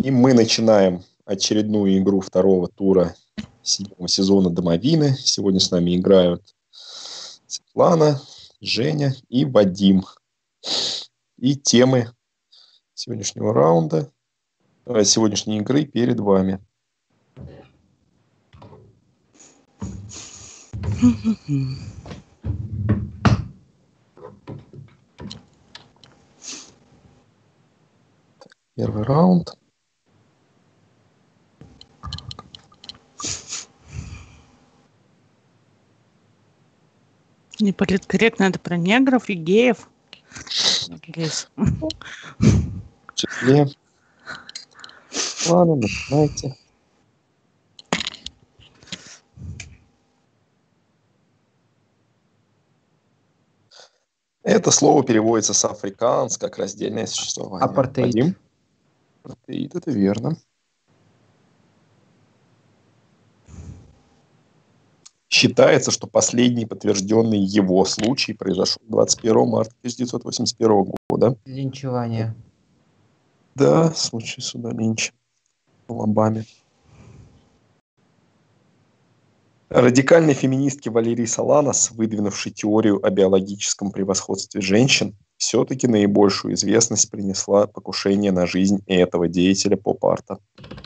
И мы начинаем очередную игру второго тура 7-го сезона «Домовины». Сегодня с нами играют Светлана, Женя и Вадим. И темы сегодняшнего раунда, сегодняшней игры перед вами. Первый раунд. Неполиткорректно, это про негров и геев. В числе. Ладно, начинайте. Это слово переводится с африкаанс как раздельное существование. Апартеид. Вадим? Апартеид, это верно. Считается, что последний подтвержденный его случай произошел 21 марта 1981 года. Линчевание. Да, случай суда Линча в Алабаме. Радикальной феминистке Валерии Соланос, выдвинувшей теорию о биологическом превосходстве женщин, все-таки наибольшую известность принесла покушение на жизнь этого деятеля поп-арта.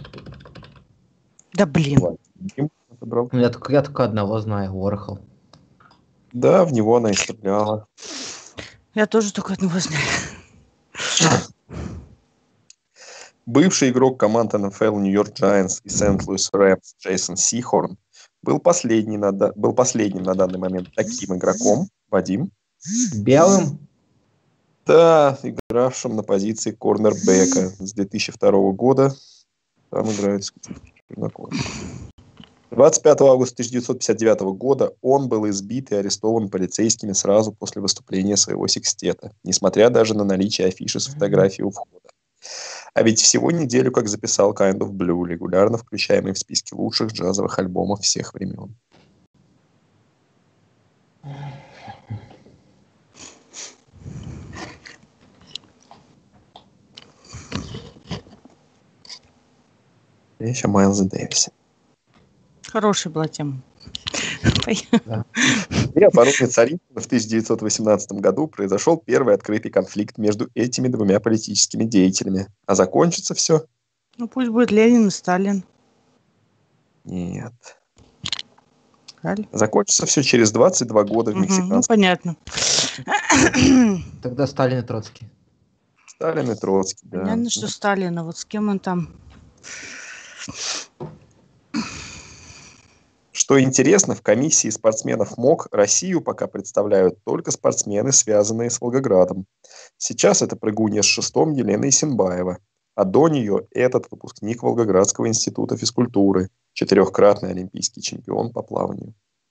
Да блин. Вадим отобрал. Я только одного знаю, Уорхол. Да, в него она и стреляла. Я тоже только одного знаю. Бывший игрок команд НФЛ Нью-Йорк Giants и Сент-Луис Рэмс Джейсон Сихорн был последним на данный момент таким игроком. Вадим? Белым? Да, игравшим на позиции корнербека с 2002 года. Там играет Черноков. 25 августа 1959 года он был избит и арестован полицейскими сразу после выступления своего секстета, несмотря даже на наличие афиши с фотографией у входа. А ведь всего неделю как записал Kind of Blue, регулярно включаемый в списки лучших джазовых альбомов всех времен. Речь о Майлзе Дэвисе. Хорошая была тема. Да. При обороне Царицына в 1918 году произошел первый открытый конфликт между этими двумя политическими деятелями. А закончится все? Ну пусть будет Ленин и Сталин. Нет. Правильно? Закончится все через 22 года в Ну мексиканском. понятно. Тогда Сталин и Троцкий. Сталин и Троцкий, да. Понятно, что Сталин, а вот с кем он там? Что интересно, в комиссии спортсменов МОК Россию пока представляют только спортсмены, связанные с Волгоградом. Сейчас это прыгунья с шестом Елена Исенбаева, а до нее этот выпускник Волгоградского института физкультуры, 4-кратный олимпийский чемпион по плаванию.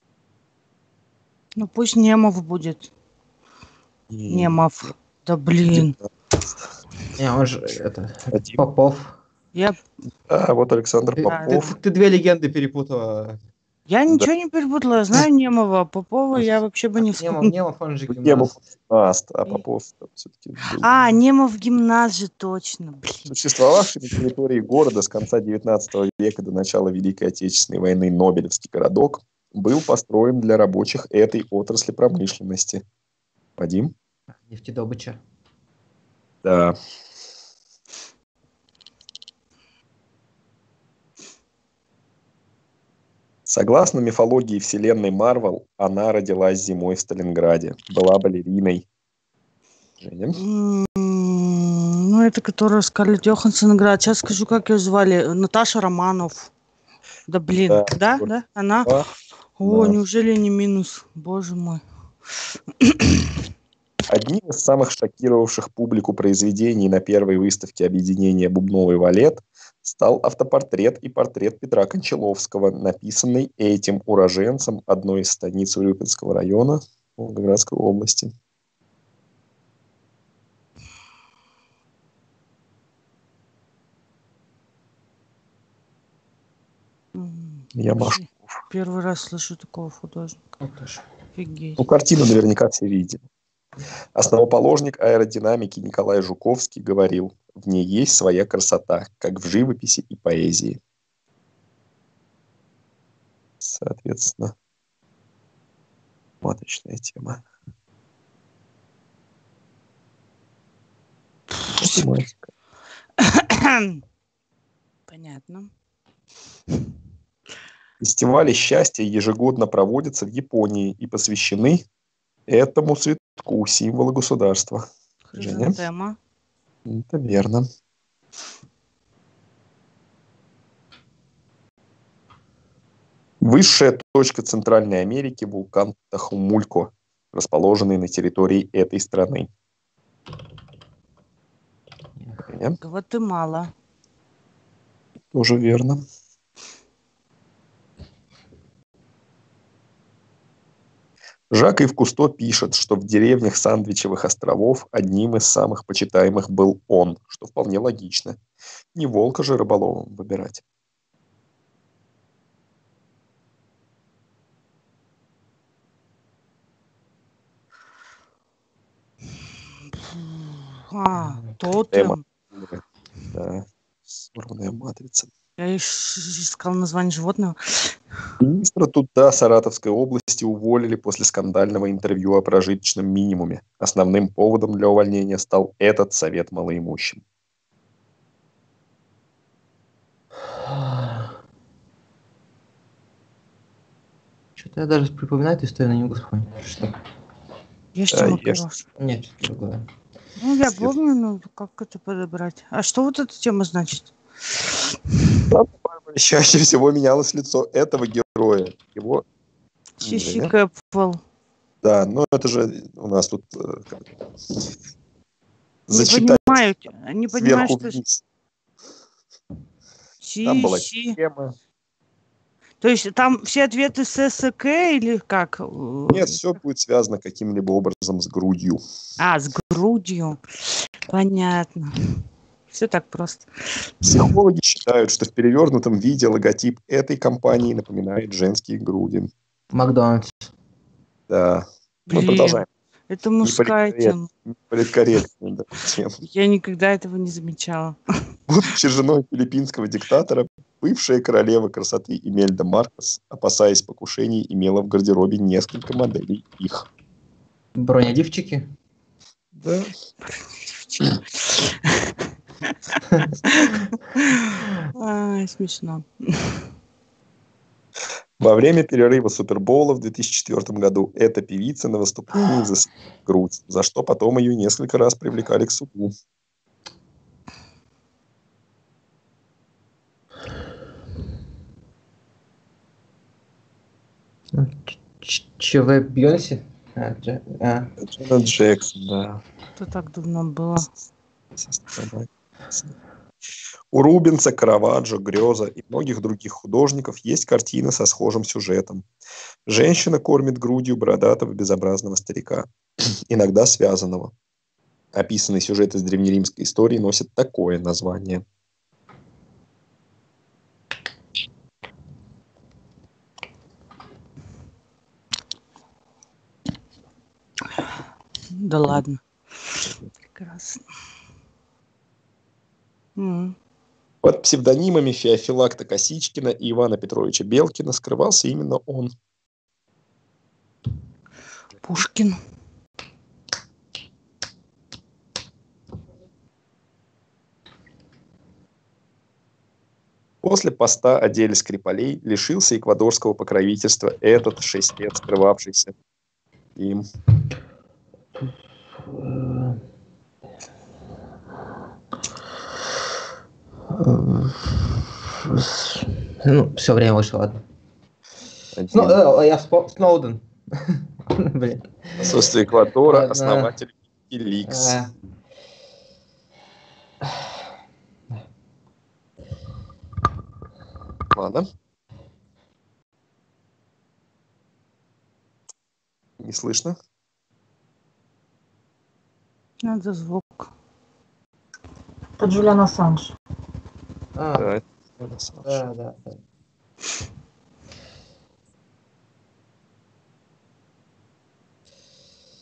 Ну пусть Немов будет. Немов. Да блин. Он же это Вадим. Попов. А вот Александр Попов. Ты две легенды перепутала. Я ничего не перепутала, я знаю Немова, а Попова я вообще бы не вспомнила. Немов, он же Немов гимнаст. гимнаст, а Попов все-таки был. А, Немов гимнаст же, точно, блин. Существовавший на территории города с конца 19 века до начала Великой Отечественной войны Нобелевский городок был построен для рабочих этой отрасли промышленности. Вадим? Нефтедобыча. Да. Согласно мифологии вселенной Марвел, она родилась зимой в Сталинграде, была балериной. Женя? Ну, это которая Скарлетт Йоханссон играет. Сейчас скажу, как ее звали. Наташа Романов. Да блин, да? Она? О, Да. неужели не минус? Боже мой. Одним из самых шокировавших публику произведений на первой выставке объединения «Бубновый валет» стал автопортрет и портрет Петра Кончаловского, написанный этим уроженцем одной из станиц Урюпинского района Волгоградской области. Я Машков. Первый раз слышу такого художника. Офигеть. Ну, картину наверняка все видели. Основоположник аэродинамики Николай Жуковский говорил: в ней есть своя красота, как в живописи и поэзии. Соответственно, маточная тема. Математика. Понятно. Фестивали счастья ежегодно проводятся в Японии и посвящены этому цветку, символу государства. Женя? Хризантема. Это верно. Высшая точка Центральной Америки – вулкан Тахумулько, расположенный на территории этой страны. Женя? Гватемала. Тоже верно. Жак Ив Кусто пишет, что в деревнях Сандвичевых островов одним из самых почитаемых был он, что вполне логично. Не волка же рыболовом выбирать. Тотем. Да, сорванная матрица. Я искал название животного. Министра труда Саратовской области уволили после скандального интервью о прожиточном минимуме. Основным поводом для увольнения стал этот совет малоимущим. Что-то я даже припоминаю эту историю, но не могу вспомнить. Что? Есть Да, Макарос. Нет, что-то другое. Ну, я помню, но как это подобрать? А что вот эта тема значит? Чаще всего менялось лицо этого героя. Его... Сиси Кэппл. Да, но это же у нас тут Не понимаю, сверху что... вниз. Там была Сиси. тема. То есть там все ответы с СК или как? Нет, все будет связано каким-либо образом с грудью. А, с грудью. Понятно. Все так просто. Психологи считают, что в перевернутом виде логотип этой компании напоминает женские груди. Макдональдс. Да. Мы Блин, продолжаем. это мужская тема. Политкорректную, да, тему. Я никогда этого не замечала. Будучи женой филиппинского диктатора, бывшая королева красоты Имельда Маркос, опасаясь покушений, имела в гардеробе несколько моделей их. Бронедивчики? Да. Смешно. Во время перерыва Супербоула в 2004 году эта певица на выступлении засветила грудь, за что потом ее несколько раз привлекали к суду. ЧВ Бьонси? Джанет Джексон, да. Это так давно было. У Рубенса, Караваджо, Грёза и многих других художников есть картины со схожим сюжетом. Женщина кормит грудью бородатого безобразного старика, иногда связанного. Описанный сюжет из древнеримской истории носит такое название. Да ладно. Прекрасно. Под псевдонимами Феофилакта Косичкина и Ивана Петровича Белкина скрывался именно он. Пушкин. После поста о деле Скрипалей лишился эквадорского покровительства этот 6 лет скрывавшийся им. Ну, все время вышло, ладно. Я Сноуден. Блин. Отсутствие Эквадора, основатель Wikileaks. Ладно. Не слышно? Надо звук. Это Джулиан Ассанж. Да.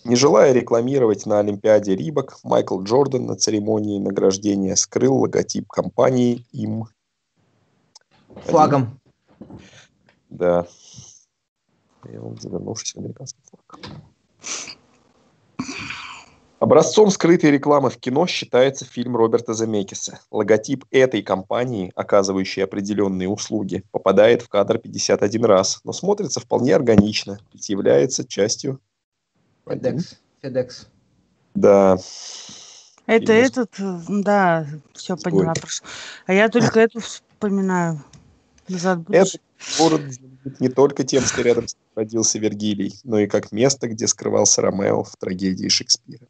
Не желая рекламировать на Олимпиаде Рибок, Майкл Джордан на церемонии награждения скрыл логотип компании им. Флагом. Да. И он завернувшийся американский флаг. Образцом скрытой рекламы в кино считается фильм Роберта Земекиса. Логотип этой компании, оказывающей определенные услуги, попадает в кадр 51 раз, но смотрится вполне органично, ведь является частью... FedEx. Да. Это этот, да, все поняла. Прошу. А я только эту вспоминаю. Этот город не только тем, что рядом с ним родился Вергилий, но и как место, где скрывался Ромео в трагедии Шекспира.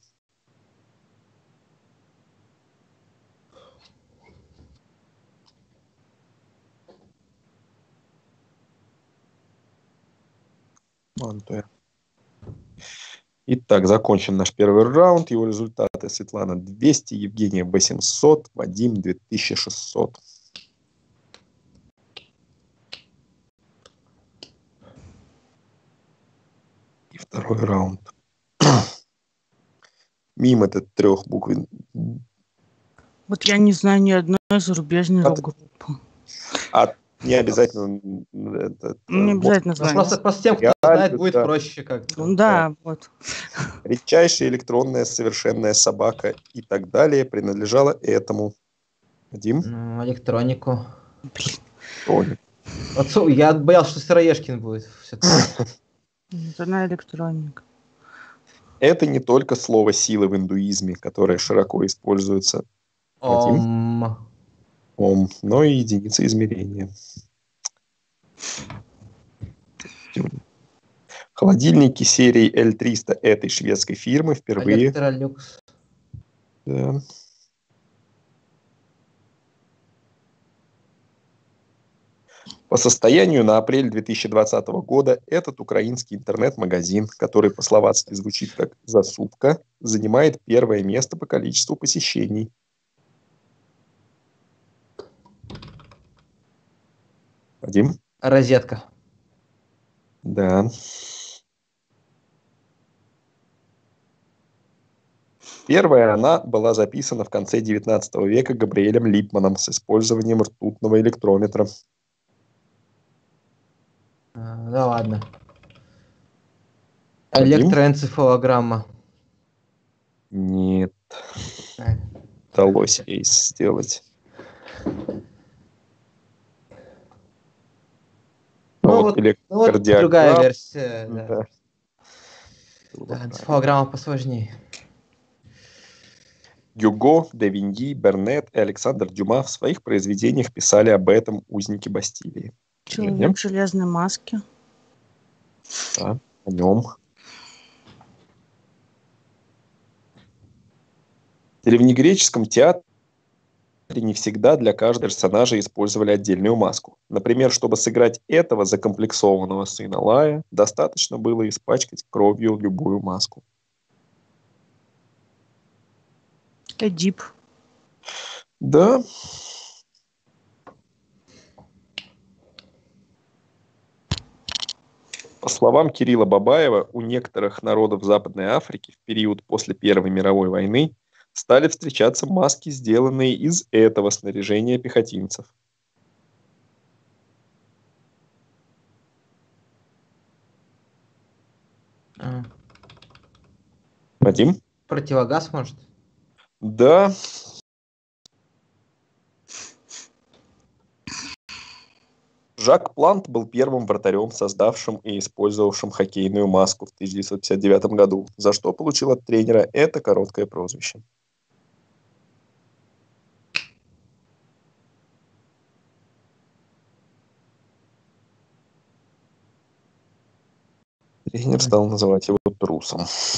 Итак, закончен наш первый раунд. Его результаты: Светлана 200, Евгения 800, Вадим 2600. И второй раунд. Мимо это трехбуквен. Вот я не знаю ни одной зарубежной рок-группы. Не обязательно. Не обязательно знать. Просто тем, кто знает, будет проще как-то. Да, вот. Редчайшая электронная совершенная собака и так далее принадлежала этому. Вадим? Электронику. Электронику. Отцу, я боялся, что Сыроежкин будет. Это на электроник. Это не только слово силы в индуизме, которое широко используется. Но и единица измерения. Холодильники серии L300 этой шведской фирмы впервые... Electrolux. Да. По состоянию на апрель 2020 года этот украинский интернет-магазин, который по-словацки звучит как «засупка», занимает первое место по количеству посещений. Вадим? Розетка. Да. Первая она была записана в конце 19 века Габриэлем Липманом с использованием ртутного электрометра. Да ладно. Электроэнцефалограмма. Нет. Удалось ей сделать. Другая версия. Да. Энцефалограмма посложнее. Гюго, де Виньи, Бернет и Александр Дюма в своих произведениях писали об этом узнике Бастилии. Человек в железной маске. Да, о нем. В древнегреческом театре не всегда для каждого персонажа использовали отдельную маску. Например, чтобы сыграть этого закомплексованного сына Лая, достаточно было испачкать кровью любую маску. Эдип. Да. По словам Кирилла Бабаева, у некоторых народов Западной Африки в период после Первой мировой войны стали встречаться маски, сделанные из этого снаряжения пехотинцев. Вадим? Противогаз, может? Да. Жак Плант был первым вратарем, создавшим и использовавшим хоккейную маску в 1959 году, за что получил от тренера это короткое прозвище. Тренер стал называть его трусом.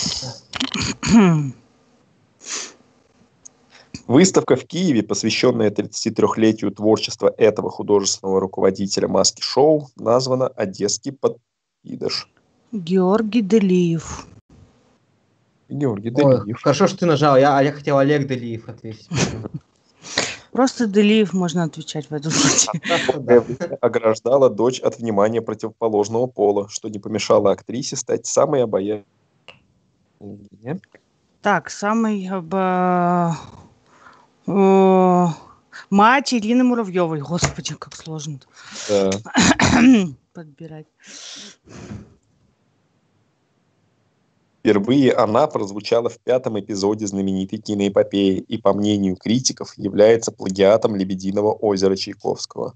Выставка в Киеве, посвященная 33-летию творчества этого художественного руководителя маски-шоу, названа «Одесский подкидыш». Георгий Делиев. Георгий Делиев. Хорошо, что ты нажал. Я хотел Олег Делиев ответить. Просто Делиев можно отвечать в этом случае. Ограждала дочь от внимания противоположного пола, что не помешало актрисе стать самой обаятельной Не. Так, мать Ирины Муравьевой. Господи, как сложно Да. подбирать. Впервые она прозвучала в 5-м эпизоде знаменитой киноэпопеи и, по мнению критиков, является плагиатом «Лебединого озера» Чайковского.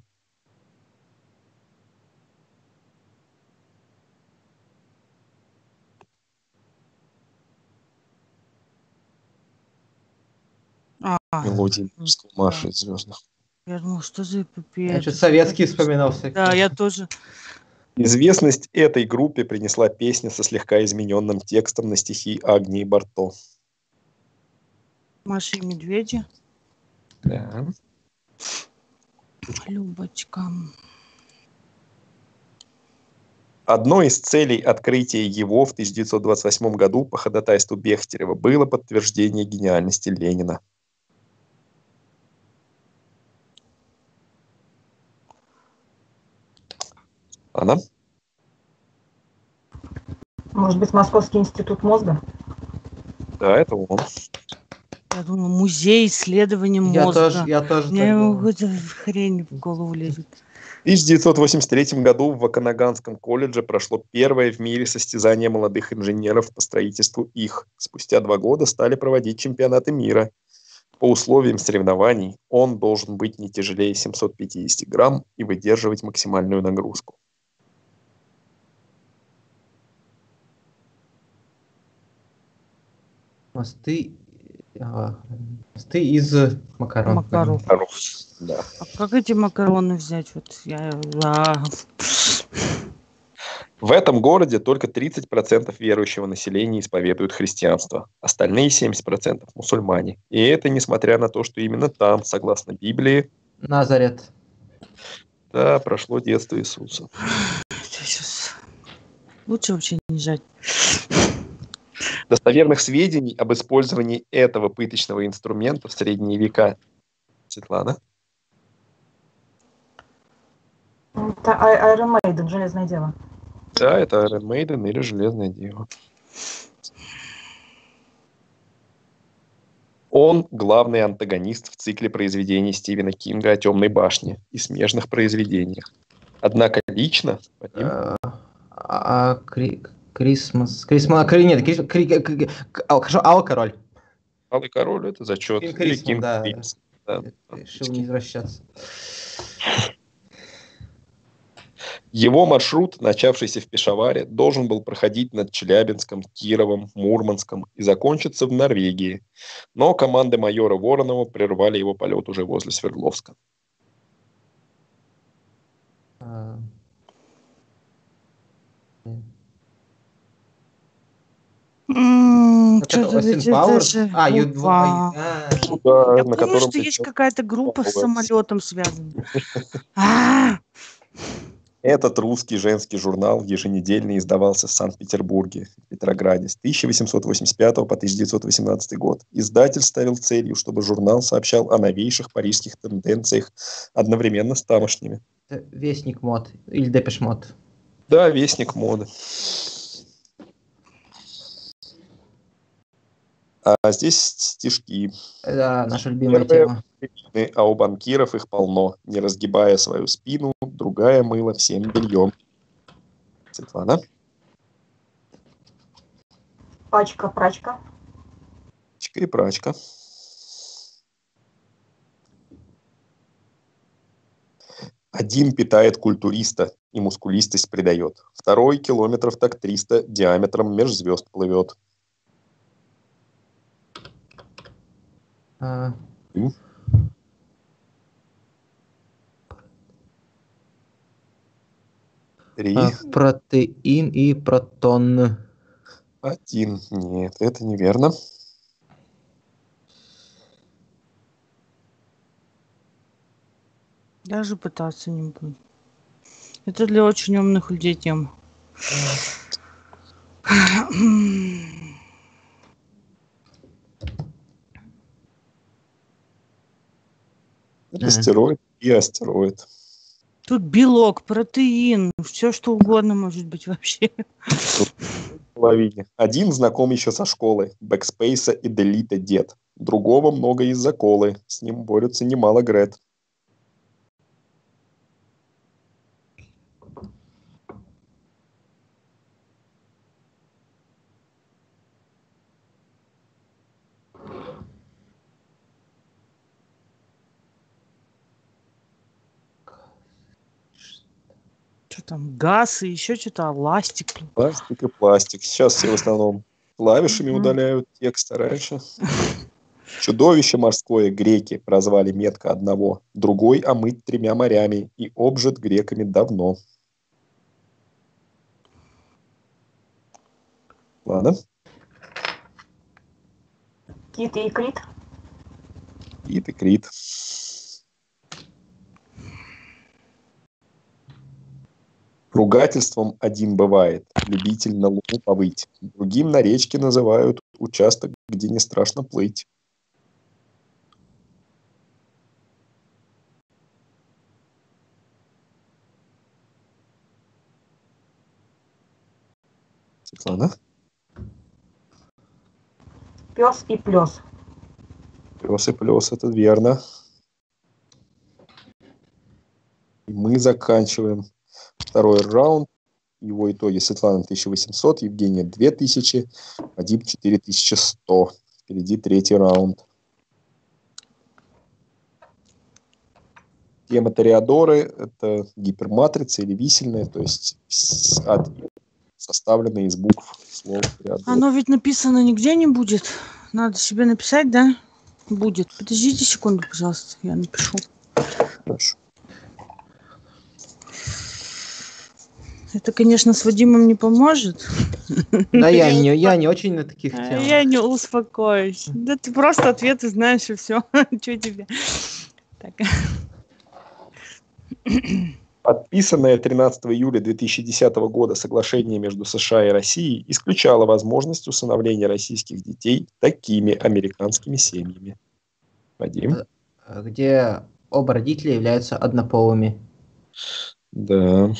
Мелодии Маши из «Звездных». Я думала, что за эпопея? Я что-то советские вспоминал всякие. Да, я тоже. Известность этой группе принесла песня со слегка измененным текстом на стихи Агнии Барто. Маша и медведи. Да. Любочка. Одной из целей открытия его в 1928 году по ходатайству Бехтерева было подтверждение гениальности Ленина. Она? Может быть, Московский институт мозга? Да, это он. Я думаю, музей исследования мозга. Я тоже Мне так думал. какую-то хрень в голову лезет. В 1983 году в Ваканаганском колледже прошло первое в мире состязание молодых инженеров по строительству их. Спустя 2 года стали проводить чемпионаты мира. По условиям соревнований он должен быть не тяжелее 750 грамм и выдерживать максимальную нагрузку. Мосты из макарон. Макарон. Да. А как эти макароны взять? Вот В этом городе только 30% верующего населения исповедуют христианство, остальные 70% мусульмане. И это несмотря на то, что именно там, согласно Библии, Назарет. да, прошло детство Иисуса. Сейчас. Лучше вообще не жать. Достоверных сведений об использовании этого пыточного инструмента в средние века. Светлана? Это Iron Maiden, «Железное дело». Да, это Iron Maiden или Железное Дева. Он главный антагонист в цикле произведений Стивена Кинга о «Темной башне» и смежных произведениях. Однако лично... Алый король. Алый король — это зачет. Или Кинг, да. Да. Решил не возвращаться. Его маршрут, начавшийся в Пешаваре, должен был проходить над Челябинском, Кировом, Мурманском и закончиться в Норвегии. Но команды майора Воронова прервали его полет уже возле Свердловска. Austin Powers? Ю-2. Я помню, что есть какая-то группа с самолетом связана. Этот русский женский журнал еженедельно издавался в Санкт-Петербурге, Петрограде с 1885 по 1918 год. Издатель ставил целью, чтобы журнал сообщал о новейших парижских тенденциях одновременно с тамошними. Вестник мод или Депеш мод. Да, вестник моды. А здесь стишки. Да, наша любимая тема. А у банкиров их полно. Не разгибая свою спину, другая мыла всем бельем. Светлана? Пачка-прачка. Пачка и прачка. Один питает культуриста и мускулистость придает. Второй километров так 300 диаметром меж звезд плывет. Протеин и протон. Один. Нет, это неверно. Даже пытаться не буду. Это для очень умных людей тема. Астероид и астероид. Тут белок, протеин, все что угодно может быть вообще. половине. Один знаком еще со школы. Бэкспейса и Делита дед. Другого много из-за колы. С ним борются немало Грет. Что там, газ и еще что-то, ластик. Пластик и пластик. Сейчас все в основном клавишами удаляют текст, а раньше... Чудовище морское греки прозвали метко одного, другой омыт 3 морями и обжит греками давно. Ладно. Кит и Крит. Кит и Крит. Ругательством один бывает, любитель на луну повыть. Другим на речке называют участок, где не страшно плыть. Светлана? Пес и плес. Пес и плес, это верно. И мы заканчиваем второй раунд. Его итоги: Светлана 1800, Евгения 2000, Вадим 4100. Впереди третий раунд. Тема Тореадоры – это гиперматрица или висельная, то есть составленная из букв слова Тореадора. Оно ведь написано нигде не будет. Надо себе написать, да? Будет. Подождите секунду, пожалуйста, я напишу. Хорошо. Это, конечно, с Вадимом не поможет. Да, я не очень на таких темах. Я не успокоюсь. Да ты просто ответы знаешь и все. Что тебе? Так. Подписанное 13 июля 2010 года соглашение между США и Россией исключало возможность усыновления российских детей такими американскими семьями. Вадим? Где оба родителя являются однополыми. Да.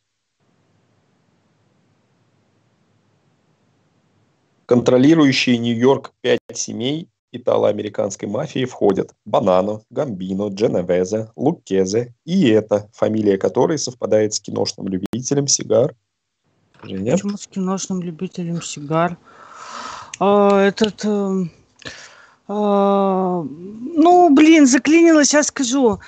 Контролирующие Нью-Йорк 5 семей итало-американской мафии входят Банано, Гамбино, Дженовезе, Луккезе и это, фамилия которой совпадает с киношным любителем сигар. Женя? Почему с киношным любителем сигар? Ну, блин, заклинило, сейчас скажу.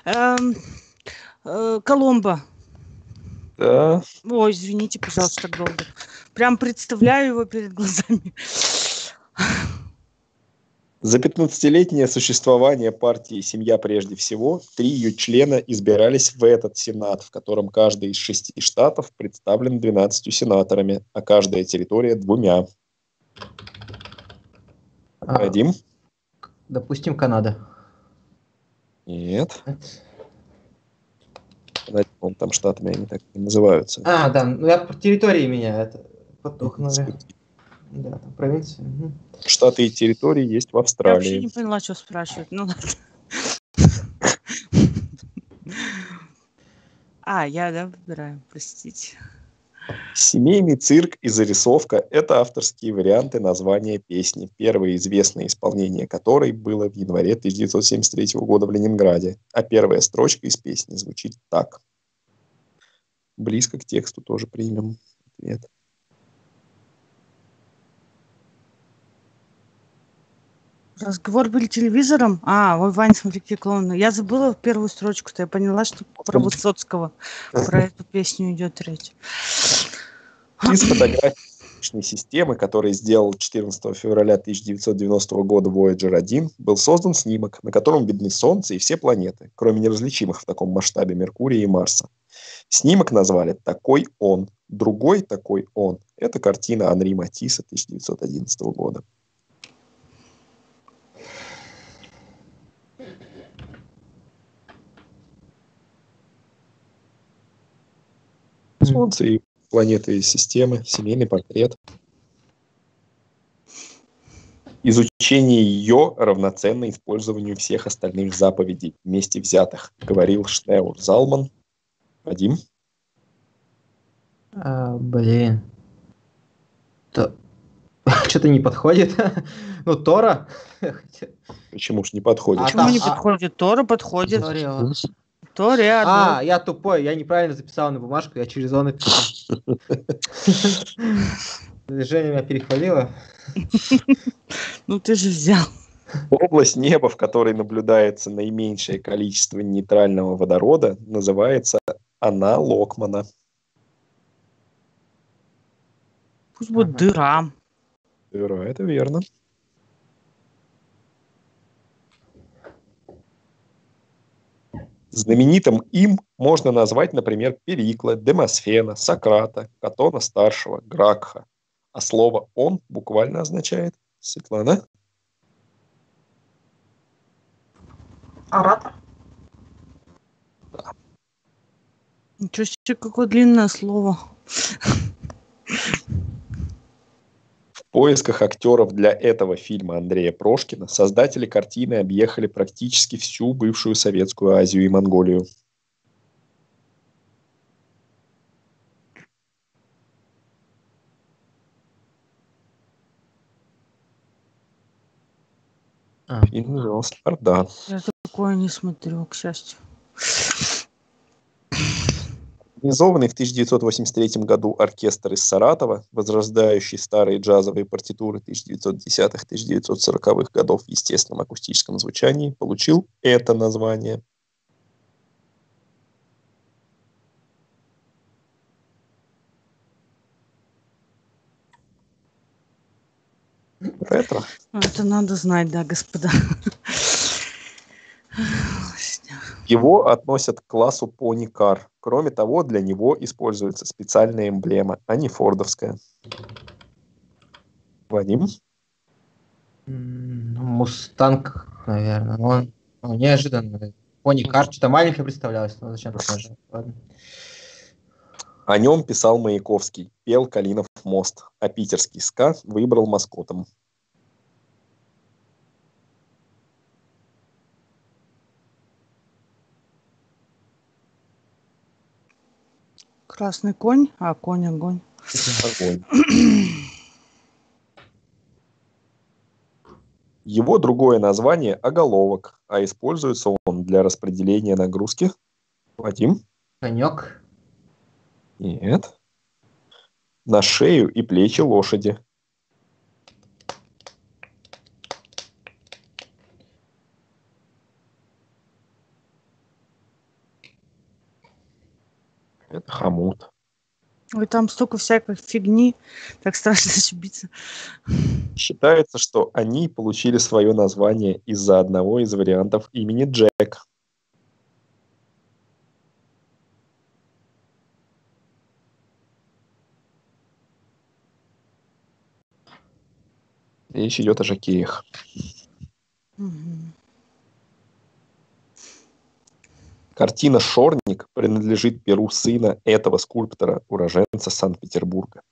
Коломбо. Да. Ой, извините, пожалуйста, так долго. Прям представляю его перед глазами. За 15-летнее существование партии «Семья прежде всего» 3 ее члена избирались в этот Сенат, в котором каждый из 6 штатов представлен 12 сенаторами, а каждая территория 2. Вадим? Допустим, Канада. Нет. Вон там штатами они так не называются. Да, ну я по территории меня подтухнули. Да, там провинции. Штаты и территории есть в Я Австралии. вообще не поняла, что спрашивают. Ну ладно. Я выбираю, простите. Семейный цирк и зарисовка – это авторские варианты названия песни, первое известное исполнение которой было в январе 1973 года в Ленинграде, а первая строчка из песни звучит так. Близко к тексту тоже примем ответ. Разговор был телевизором? Ой, Вань, смотри, какие клоуны. Я забыла первую строчку-то. Я поняла, что про Высоцкого, про эту песню идет речь. Из фотографий системы, который сделал 14 февраля 1990 года Voyager 1, был создан снимок, на котором видны Солнце и все планеты, кроме неразличимых в таком масштабе Меркурия и Марса. Снимок назвали «Такой он». Другой «Такой он» – это картина Анри Матисса 1911 года. Солнце и планеты из системы, семейный портрет. Изучение ее равноценно использованию всех остальных заповедей вместе взятых, говорил Шнеур Залман. Вадим? Блин. что-то не подходит. Ну, Тора. Почему ж не подходит? Почему не подходит? Тора подходит. Тора. Я тупой, я неправильно записал на бумажку, я через «он» написал. Женя меня перехвалила. Ну ты же взял. Область неба, в которой наблюдается наименьшее количество нейтрального водорода, называется она Локмана. Пусть будет дыра. Дыра, это верно. Знаменитым им можно назвать, например, Перикла, Демосфена, Сократа, Катона-старшего, Гракха. А слово «он» буквально означает, Светлана? Оратор. Да. Ничего себе, какое длинное слово. В поисках актеров для этого фильма Андрея Прошкина создатели картины объехали практически всю бывшую Советскую Азию и Монголию. Фильм назывался «Орда». Я такое не смотрю, к счастью. Организованный в 1983 году оркестр из Саратова, возрождающий старые джазовые партитуры 1910-1940-х годов в естественном акустическом звучании, получил это название. Ретро. Это надо знать, да, господа. Его относят к классу пони-кар. Кроме того, для него используется специальная эмблема, а не фордовская. Вадим? Мустанг, наверное. Но он неожиданно. Пони-кар, что-то маленькое представлялось, но зачем так можно? Ладно. О нем писал Маяковский, пел «Калинов мост», а питерский СКА выбрал маскотом. Красный конь, а конь огонь. Огонь. Его другое название – оголовок, а используется он для распределения нагрузки. Вадим? Конек. Нет. На шею и плечи лошади. Это хомут. Ой, там столько всякой фигни, так страшно ошибиться. Считается, что они получили свое название из-за одного из вариантов имени Джек. Речь идет о жокеях. Угу. Картина «Шорник» принадлежит перу сына этого скульптора, уроженца Санкт-Петербурга.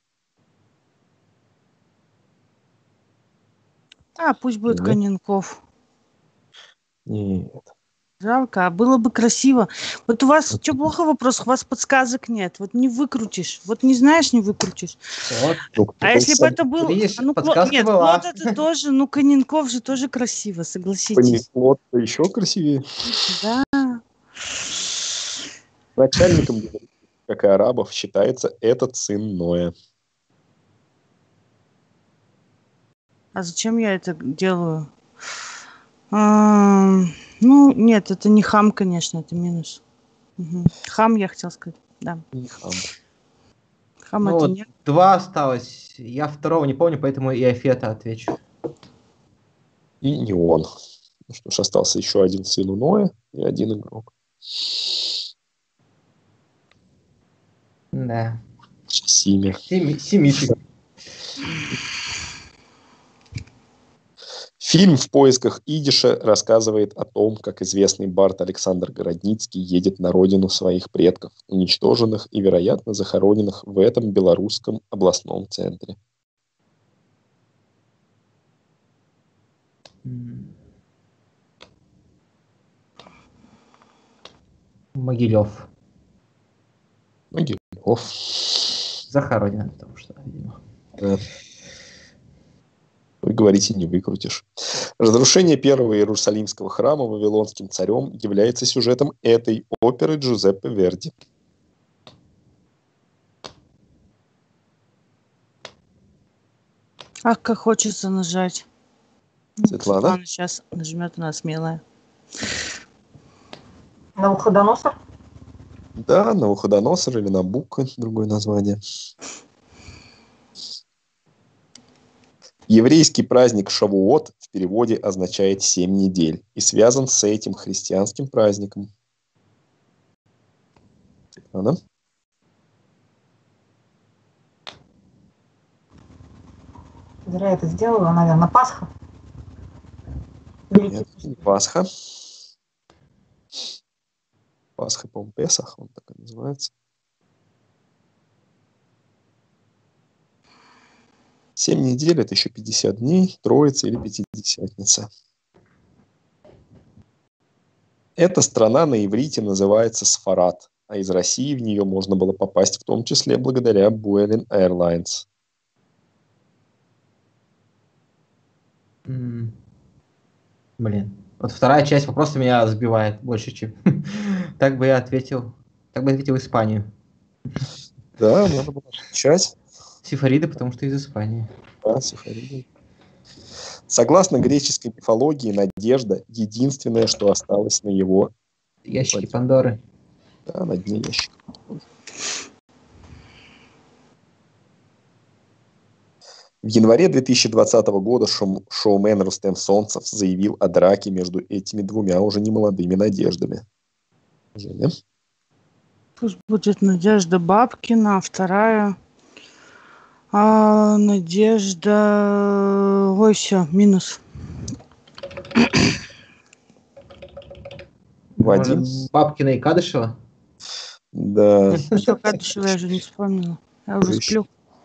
Пусть будет Нет. Коненков. Нет. Жалко, а было бы красиво. Вот у вас что плохо в вопросах, у вас подсказок нет. Вот не выкрутишь. Вот не знаешь, не выкрутишь. Вот. А если бы это был... Видишь, нет, подсказка была. Клод это тоже, Коненков же тоже красиво, согласитесь. Клод еще красивее. Да. Начальником, как и арабов, считается этот сын Ноя. А зачем я это делаю? Нет, это не хам, конечно, это минус. Угу. Хам, я хотел сказать, да. Не хам. Хам это Вот нет. 2 осталось. Я второго не помню, поэтому и Афета отвечу. И не он. Ну что ж, остался еще один сын у Ноя и один игрок. Да. Симир. Семитик. Фильм «В поисках Идиша» рассказывает о том, как известный бард Александр Городницкий едет на родину своих предков, уничтоженных и, вероятно, захороненных в этом белорусском областном центре. Могилев. Могилев. Захоронен, потому что, видимо. Да. говорите, не выкрутишь. Разрушение первого Иерусалимского храма вавилонским царем является сюжетом этой оперы Джузеппе Верди. Ах, как хочется нажать. Светлана? Сейчас нажмет, она смелая. Навуходоносор? Да, Навуходоносор или Набука, другое название. Еврейский праздник Шавуот в переводе означает 7 недель и связан с этим христианским праздником. Светлана? Зря это сделала, наверное, Пасха. Нет, не Пасха. Пасха, по-моему, Песах, он так и называется. 7 недель – это еще 50 дней, Троица или Пятидесятница. Эта страна на иврите называется Сфарат, а из России в нее можно было попасть в том числе благодаря Vueling Airlines. Блин. Вот вторая часть вопроса меня сбивает больше, чем... Так бы я ответил Испанию. Да, надо было отвечать. Сефариды, потому что из Испании. Да, сефариды. Согласно греческой мифологии, надежда – единственное, что осталось на его... Ящики Пандоры. Да, на дне ящика. В январе 2020 года шоумен Рустем Солнцев заявил о драке между этими двумя уже немолодыми надеждами. Женя? Пусть будет Надежда Бабкина, а вторая Надежда... Ой, все, минус. Вадим? Бабкина и Кадышева? Да. Все, Кадышева я же не вспомнила. Я уже сплю.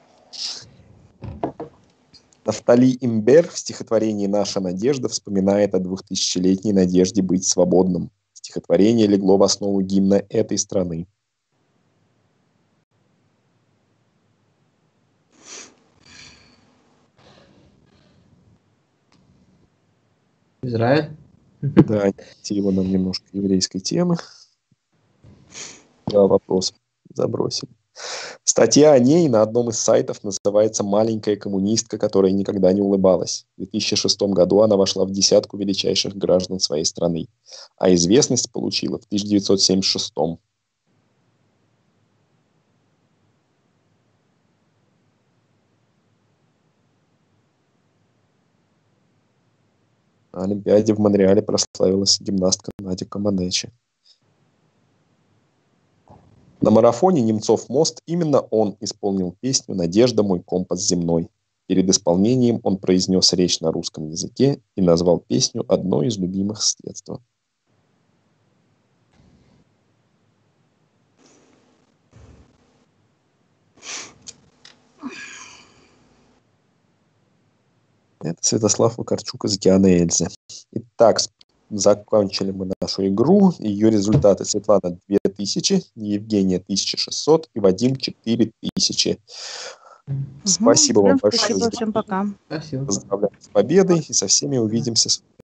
Нафтали Имбер в стихотворении «Наша надежда» вспоминает о 2000-летней надежде быть свободным. Стихотворение легло в основу гимна этой страны. Израиль? Да, его нам немножко еврейской темы. Да, вопрос забросили. Статья о ней на одном из сайтов называется «Маленькая коммунистка, которая никогда не улыбалась». В 2006 году она вошла в десятку величайших граждан своей страны, а известность получила в 1976. На Олимпиаде в Монреале прославилась гимнастка Надя Команечи. На марафоне «Немцов мост» именно он исполнил песню «Надежда, мой компас земной». Перед исполнением он произнес речь на русском языке и назвал песню одной из любимых с детства. Это Святослав Вакарчук из «Океана Эльзы». Итак, закончили мы нашу игру. Ее результаты: Светлана 2000, Евгения 1600 и Вадим 4000. Спасибо вам большое. Спасибо, всем пока. Спасибо. Поздравляю с победой и со всеми увидимся.